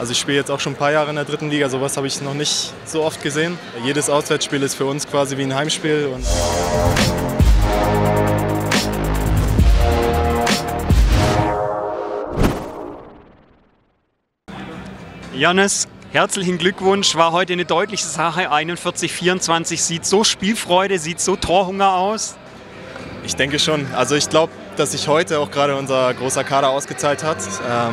Also ich spiele jetzt auch schon ein paar Jahre in der dritten Liga, sowas habe ich noch nicht so oft gesehen. Jedes Auswärtsspiel ist für uns quasi wie ein Heimspiel. Jannis, herzlichen Glückwunsch, war heute eine deutliche Sache, 41-24, sieht so Spielfreude, sieht so Torhunger aus. Ich denke schon. Also ich glaube, dass sich heute auch gerade unser großer Kader ausgezahlt hat.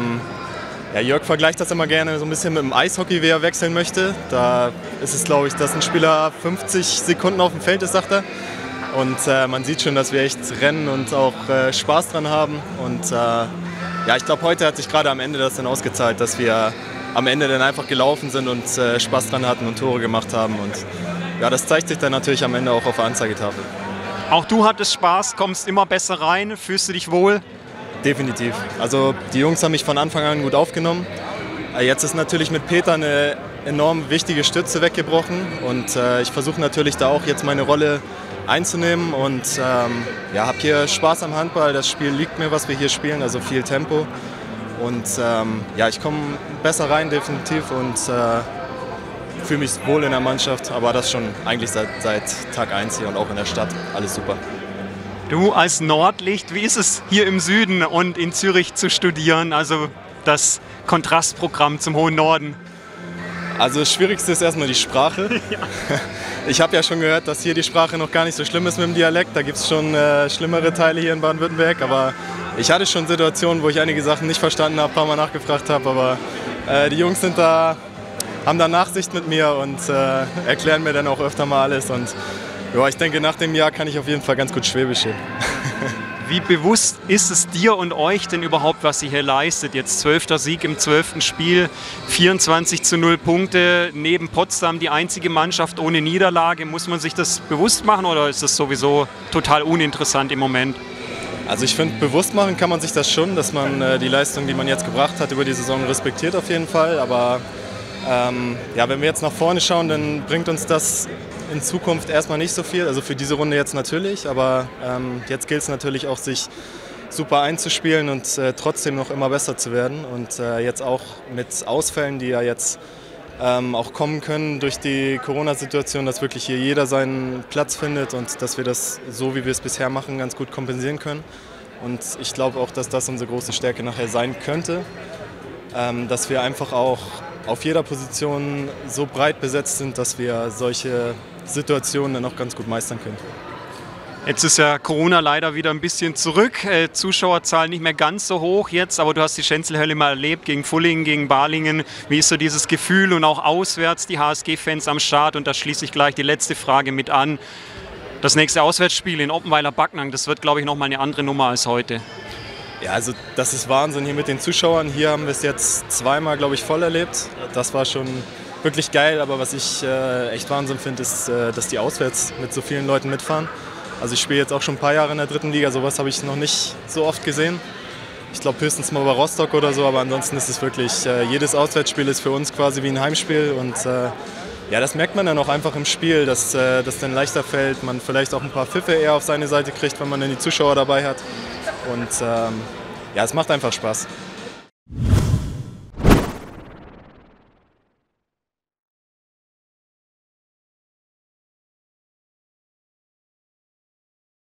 Ja, Jörg vergleicht das immer gerne so ein bisschen mit dem Eishockey, wie er wechseln möchte. Da ist es, glaube ich, dass ein Spieler 50 Sekunden auf dem Feld ist, sagt er. Und man sieht schon, dass wir echt rennen und auch Spaß dran haben. Und ja, ich glaube, heute hat sich gerade am Ende das dann ausgezahlt, dass wir am Ende dann einfach gelaufen sind und Spaß dran hatten und Tore gemacht haben. Und ja, das zeigt sich dann natürlich am Ende auch auf der Anzeigetafel. Auch du hattest Spaß, kommst immer besser rein, fühlst du dich wohl? Definitiv. Also die Jungs haben mich von Anfang an gut aufgenommen. Jetzt ist natürlich mit Peter eine enorm wichtige Stütze weggebrochen und ich versuche natürlich da auch jetzt meine Rolle einzunehmen und ja, habe hier Spaß am Handball. Das Spiel liegt mir, was wir hier spielen, also viel Tempo und ja, ich komme besser rein definitiv und fühle mich wohl in der Mannschaft, aber das schon eigentlich seit Tag 1 hier und auch in der Stadt. Alles super. Du als Nordlicht, wie ist es hier im Süden und in Zürich zu studieren, also das Kontrastprogramm zum hohen Norden? Also das Schwierigste ist erstmal die Sprache. Ja. Ich habe ja schon gehört, dass hier die Sprache noch gar nicht so schlimm ist mit dem Dialekt. Da gibt es schon schlimmere Teile hier in Baden-Württemberg. Aber ich hatte schon Situationen, wo ich einige Sachen nicht verstanden habe, ein paar Mal nachgefragt habe. Aber die Jungs sind da, haben da Nachsicht mit mir und erklären mir dann auch öfter mal alles. Und ja, ich denke, nach dem Jahr kann ich auf jeden Fall ganz gut Schwäbisch hin. Wie bewusst ist es dir und euch denn überhaupt, was ihr hier leistet? Jetzt 12. Sieg im 12. Spiel, 24:0 Punkte, neben Potsdam die einzige Mannschaft ohne Niederlage. Muss man sich das bewusst machen oder ist das sowieso total uninteressant im Moment? Also ich finde, bewusst machen kann man sich das schon, dass man die Leistung, die man jetzt gebracht hat, über die Saison respektiert auf jeden Fall. Aber ja, wenn wir jetzt nach vorne schauen, dann bringt uns das in Zukunft erstmal nicht so viel, also für diese Runde jetzt natürlich, aber jetzt gilt es natürlich auch, sich super einzuspielen und trotzdem noch immer besser zu werden und jetzt auch mit Ausfällen, die ja jetzt auch kommen können durch die Corona-Situation, dass wirklich hier jeder seinen Platz findet und dass wir das, so wie wir es bisher machen, ganz gut kompensieren können und ich glaube auch, dass das unsere große Stärke nachher sein könnte, dass wir einfach auch auf jeder Position so breit besetzt sind, dass wir solche Situationen dann auch ganz gut meistern können. Jetzt ist ja Corona leider wieder ein bisschen zurück, Zuschauerzahlen nicht mehr ganz so hoch jetzt, aber du hast die Schenzelhölle mal erlebt, gegen Fulling, gegen Balingen. Wie ist so dieses Gefühl und auch auswärts die HSG-Fans am Start? Und da schließe ich gleich die letzte Frage mit an. Das nächste Auswärtsspiel in Oppenweiler-Backnang, das wird, glaube ich, nochmal eine andere Nummer als heute. Ja, also das ist Wahnsinn hier mit den Zuschauern. Hier haben wir es jetzt zweimal, glaube ich, voll erlebt. Das war schon wirklich geil, aber was ich echt Wahnsinn finde, ist, dass die auswärts mit so vielen Leuten mitfahren. Also ich spiele jetzt auch schon ein paar Jahre in der dritten Liga, sowas habe ich noch nicht so oft gesehen. Ich glaube höchstens mal bei Rostock oder so, aber ansonsten ist es wirklich, jedes Auswärtsspiel ist für uns quasi wie ein Heimspiel und ja, das merkt man dann auch einfach im Spiel, dass das dann leichter fällt, man vielleicht auch ein paar Pfiffe eher auf seine Seite kriegt, wenn man dann die Zuschauer dabei hat und ja, es macht einfach Spaß.